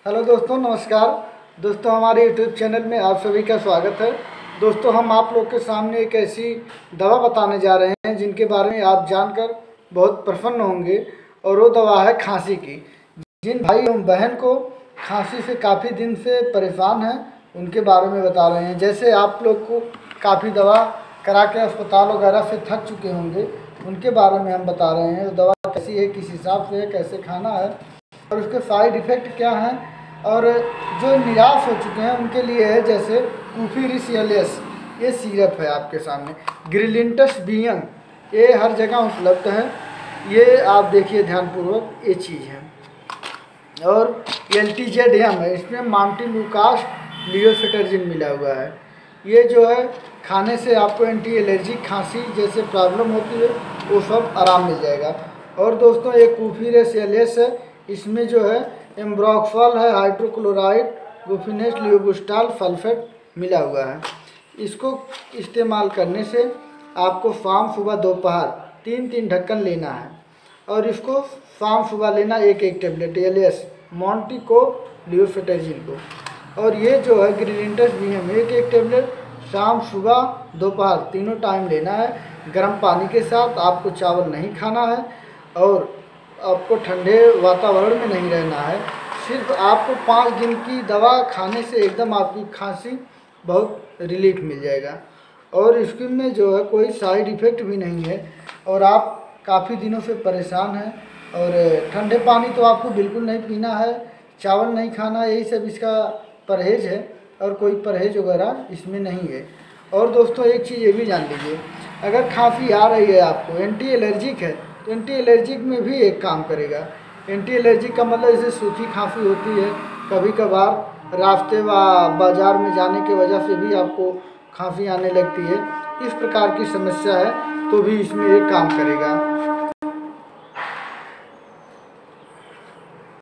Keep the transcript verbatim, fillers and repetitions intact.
Hello दोस्तों, नमस्कार। दोस्तों, हमारे यूट्यूब चैनल में आप सभी का स्वागत है। दोस्तों, हम आप लोग के सामने एक ऐसी दवा बताने जा रहे हैं जिनके बारे में आप जानकर बहुत प्रसन्न होंगे, और वो दवा है खांसी की। जिन भाई एवं बहन को खांसी से काफ़ी दिन से परेशान हैं, उनके बारे में बता रहे हैं। जैसे आप लोग को काफ़ी दवा करा के अस्पताल वगैरह से थक चुके होंगे, उनके बारे में हम बता रहे हैं। दवा कैसी है, किस हिसाब से है, कैसे खाना है और उसके साइड इफ़ेक्ट क्या हैं। और जो निराश हो चुके हैं उनके लिए है, जैसे कुफिरिस एलियस, ये सिरप है आपके सामने। ग्रिलिंटस बियम, ये हर जगह उपलब्ध है। ये आप देखिए ध्यानपूर्वक, ये चीज़ है। और एल टी जेड एम है, इसमें मांटिलुकास लियोसेटर्जिन मिला हुआ है। ये जो है खाने से आपको एंटी एलर्जिक खांसी जैसे प्रॉब्लम होती है वो सब आराम मिल जाएगा। और दोस्तों, ये कुफिरिस एलियस है, इसमें जो है एम्ब्रोक्सोल है, हाइड्रोक्लोराइड, गुफिनेस लियोबुस्टाल सल्फेट मिला हुआ है। इसको इस्तेमाल करने से आपको शाम सुबह दोपहर तीन तीन ढक्कन लेना है, और इसको शाम सुबह लेना एक एक टेबलेट एलियस मॉन्टी को लियोसेटर्जिन को। और ये जो है ग्रिलिंटस बियम, एक एक टेबलेट शाम सुबह दोपहर तीनों टाइम लेना है, गर्म पानी के साथ। आपको चावल नहीं खाना है और आपको ठंडे वातावरण में नहीं रहना है। सिर्फ आपको पाँच दिन की दवा खाने से एकदम आपकी खांसी बहुत रिलीफ मिल जाएगा। और इसके में जो है कोई साइड इफ़ेक्ट भी नहीं है, और आप काफ़ी दिनों से परेशान हैं। और ठंडे पानी तो आपको बिल्कुल नहीं पीना है, चावल नहीं खाना, यही सब इसका परहेज़ है, और कोई परहेज़ वगैरह इसमें नहीं है। और दोस्तों, एक चीज़ ये भी जान लीजिए, अगर खांसी आ रही है आपको, एंटी एलर्जिक है, तो एंटी एलर्जिक में भी एक काम करेगा। एंटी एलर्जिक का मतलब जैसे सूखी खांसी होती है, कभी कभार रास्ते व बाज़ार में जाने की वजह से भी आपको खांसी आने लगती है, इस प्रकार की समस्या है तो भी इसमें एक काम करेगा।